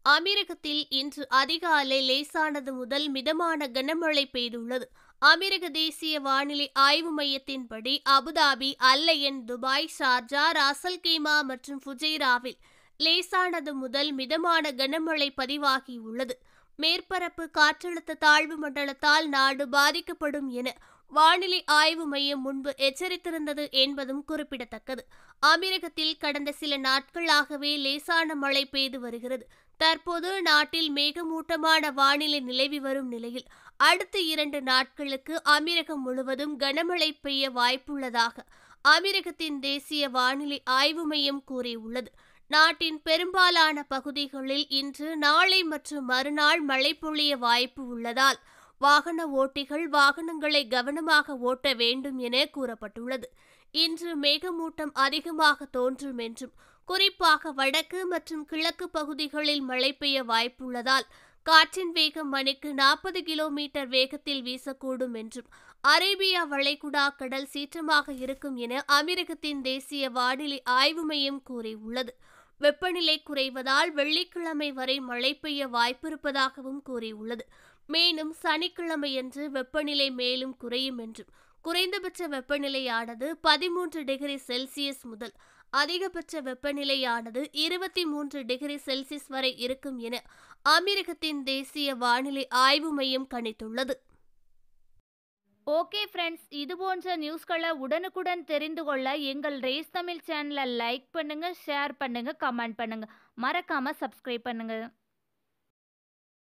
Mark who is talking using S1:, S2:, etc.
S1: அமெரிக்கத்தில் இன்று அதிகாலை லேசானது முதல் மிதமான கனமழை பெய்துள்ளது. அமெரிக்க தேசிய வானிலை ஆய்வு மையத்தின்படி Abu Dhabi, Al Ain, Dubai, Sharjah, Ras Al Khaimah மற்றும் ஃபுஜைராவில் லேசானது முதல் மிதமான கனமழை பதிவாகியுள்ளது. மேற்பரப்பு காற்றழுத்த தாழ்வு மண்டலத்தால் நாடு பாதிக்கப்படும் என வானிலை ஆய்வு மையம் முன்பு எச்சரித்திருந்தது என்பதும் குறிப்பிடத்தக்கது. அமெரிக்கத்தில் கடந்த சில நாட்களாகவே லேசான மழை பெய்து வருகிறது. தற்போது நாட்டில் மேகமூட்டமான வானிலை நிலவி வரும் நிலையில் அடுத்த 2 நாட்களுக்கு அமெரிக்கம் முழுவதும் கனமழை பெய்ய வாய்ப்புள்ளதாக அமெரிக்கத்தின் தேசிய வானிலை ஆய்வு மையம் கூறியுள்ளது. நாட்டின் பெரும்பாலான பகுதிகளில் இன்று, நாளை மற்றும் மறுநாள் மழை பொழிய வாய்ப்பு உள்ளதால் வாகன ஓட்டிகள் வாகனங்களை கவனமாக ஓட்ட வேண்டும் என கூறப்பட்டுள்ளது. இன்று மேகமூட்டம் அதிகமாக தோன்றும் என்றும், குறிப்பாக வடக்கு மற்றும் கிழக்கு பகுதிகளில் மழை பெய்ய வாய்ப்புள்ளதால் காற்றின் வேகம் மணிக்கு 40 கிலோமீட்டர் வேகத்தில் வீசக்கூடும் என்றும், அரேபியா வளைகுடா கடல் சீற்றமாக இருக்கும் என அமெரிக்கத்தின் தேசிய வானிலை ஆய்வு மையம் கூறியுள்ளது. வெப்பநிலை குறைவதால் வெள்ளிக்கிழமை வரை மழை பெய்ய வாய்ப்பிருப்பதாகவும் கூறியுள்ளது. மேலும் சனிக்கிழமையன்று வெப்பநிலை மேலும் குறையும் என்றும், குறைந்தபட்ச வெப்பநிலையானது 13 டிகிரி செல்சியஸ் முதல் அதிகபட்ச வெப்பநிலையானது 23 டிகிரி செல்சியஸ் வரை இருக்கும் என அமெரிக்கத்தின் தேசிய வானிலை ஆய்வு மையம் கணித்துள்ளது.
S2: ஓகே ஃப்ரெண்ட்ஸ், இது போன்ற நியூஸ்களை உடனுக்குடன் தெரிந்து கொள்ள எங்கள் ரேஸ் தமிழ் சேனலை லைக் பண்ணுங்க, ஷேர் பண்ணுங்க, கமெண்ட் பண்ணுங்க, மறக்காம சப்ஸ்கிரைப் பண்ணுங்க.